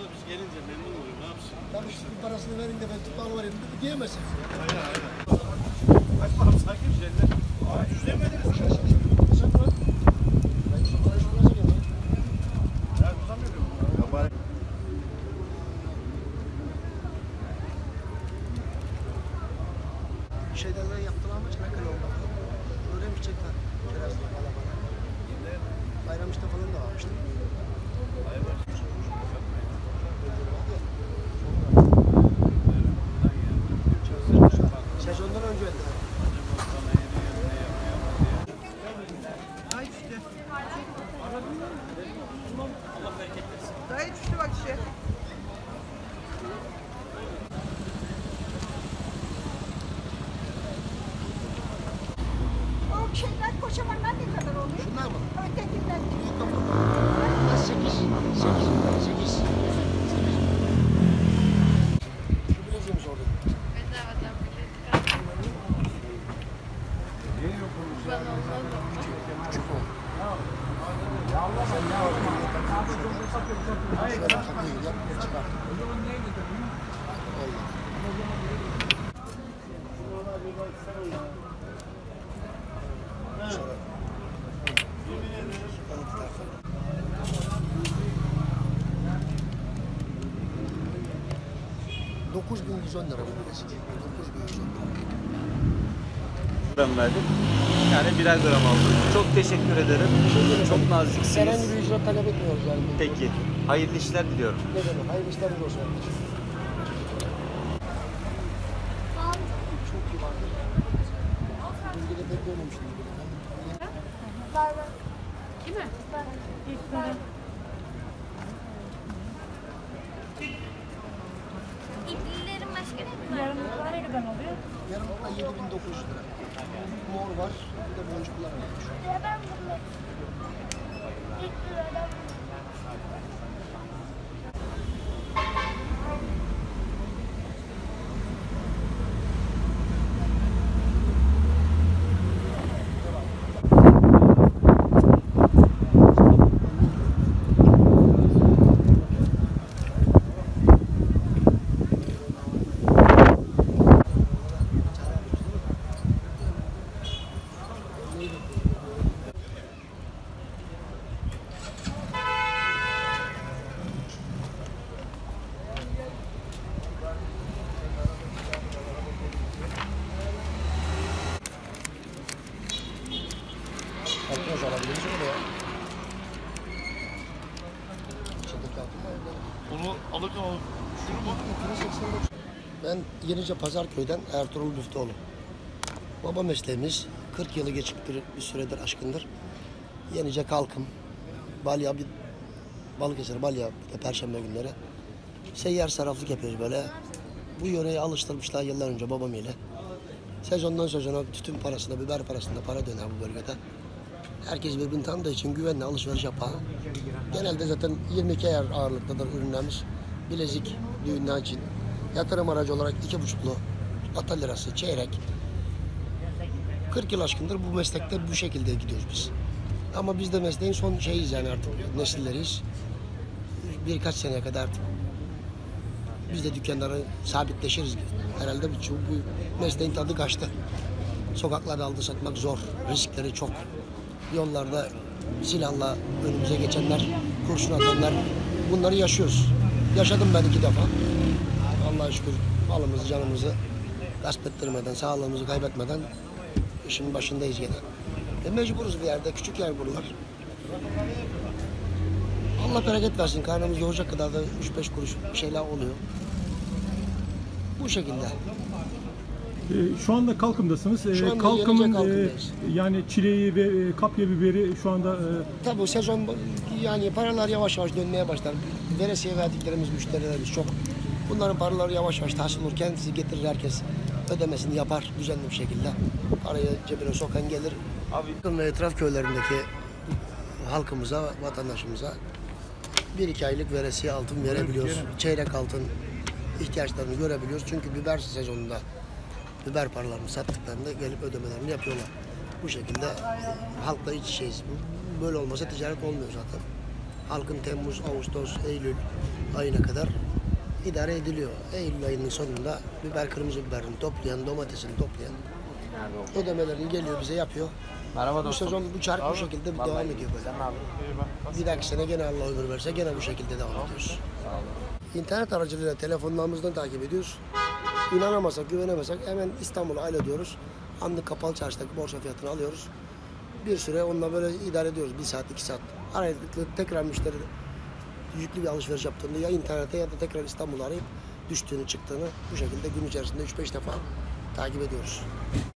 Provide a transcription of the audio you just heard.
da biz gelince memnun oluyor. Ne yapsın? Tabii işte parasını verin de ben tutanı var elimde diyemezsin. Aynen. Kaç param sakin şeyler? Abi düzlemediniz. Ben şu parayı nasıl yapayım? Ya tutamıyorum. Ya bari. Şeyden yaptılar mı Çanakkale oldu. Öğrenmişecekler. Kirazlı bala. Bayramış'ta falan da varmıştı. Sezondan önce öldü. Daha iyi düştü bak işe. O şeyler kocamanlar ne kadar oluyor? Şunlar mı? Ötekiler. Büyük kapalı. 8. Şu bileziğimiz orada. Küçük o. Şöyle takıyı yap, çıkar. Şöyle. 9.110 lira bu bilezik. 9.110 lira. Gram verdim. Yani birer gram aldım. Çok teşekkür ederim. Çok naziksiniz. Herhangi bir ücret talep etmiyoruz yani. Peki. Hayırlı işler diliyorum. Ne demek? Hayırlı işleriniz olsun. Çok iyi vardı. Bölgede pek görmemiştim. Değil mi? İplilerin başka ne var? Yarımlıklar ne kadar oluyor? Yarımlıkta 7.900 lira. Mor var, bir de boncuklar var. Ya ben bunu İplilerden Kalkmaz alabiliriz öyle ya. İçinde kalkma öyle. Bunu alırken o şunu mu? Ben Yenice Pazarköy'den Ertuğrul Müftüoğlu. Baba mesleğimiz 40 yılı geçik bir süredir aşkındır. Yenice Kalkım, Balya, Balıkesir, Balya, Perşembe günleri. Seyyar sarraflık yapıyoruz böyle. Bu yöreyi alıştırmışlar yıllar önce babam ile. Sezondan sezona tütün parasında, biber parasında para döner bu bölgede. Herkes birbirini tanıdığı için güvenle alışveriş yapar. Genelde zaten 22 ayar ağırlıktadır ürünlerimiz. Bilezik, düğünler için. Yatırım aracı olarak 2,5'lu ata lirası, çeyrek. 40 yıl aşkındır bu meslekte bu şekilde gidiyoruz biz. Ama biz de mesleğin son şeyiz yani artık nesilleriyiz. Birkaç seneye kadar artık biz de dükkanları sabitleşiriz. Herhalde bu mesleğin tadı kaçtı. Sokaklarda aldı satmak zor, riskleri çok. Yollarda silahla önümüze geçenler, kurşun atanlar, bunları yaşıyoruz. Yaşadım ben 2 defa. Allah'a şükür malımızı, canımızı gasp ettirmeden, sağlığımızı kaybetmeden işin başındayız gene. Mecburuz bir yerde, küçük yer buralar. Allah bereket versin, karnımız doyacak kadar da 3-5 kuruş bir şeyler oluyor. Bu şekilde. Şu anda Kalkım'dasınız. Şu anda Kalkım'ın Yenice Kalkım'dayız. yani çileği ve kapya biberi şu anda Tabii sezon yani paralar yavaş yavaş dönmeye başlar. Veresiye verdiklerimiz müşterilerimiz çok. Bunların paraları yavaş yavaş tahsil olur. Kendisi getirir, herkes ödemesini yapar düzenli bir şekilde. Parayı cebine sokan gelir. Yakın ve etraf köylerindeki halkımıza, vatandaşımıza 1-2 aylık veresiye altın verebiliyoruz. Çeyrek altın ihtiyaçlarını görebiliyoruz. Çünkü biber sezonunda biber paralarını sattıklarında gelip ödemelerini yapıyorlar. Bu şekilde halkla iç içeyiz. Böyle olmasa ticaret olmuyor zaten. Halkın Temmuz, Ağustos, Eylül ayına kadar idare ediliyor. Eylül ayının sonunda biber, kırmızı biberini toplayan, domatesini toplayan ödemelerini geliyor bize yapıyor. Merhaba Bu dostum. sezon bu çark bu şekilde Vallahi devam ediyor böyle. Sen ne yapıyorsun? Bir dahaki sene gene Allah ömür verse gene bu şekilde devam ediyoruz. İnternet aracılığıyla telefonlarımızdan takip ediyoruz. İnanamazsak, güvenemezsek hemen İstanbul'a alo diyoruz. Anlık kapalı çarşıdaki borsa fiyatını alıyoruz. Bir süre onunla böyle idare ediyoruz. 1 saat, 2 saat. Aralıklı tekrar müşteri yüklü bir alışveriş yaptığında ya internete ya da tekrar İstanbul'u arayıp düştüğünü çıktığını bu şekilde gün içerisinde 3-5 defa takip ediyoruz.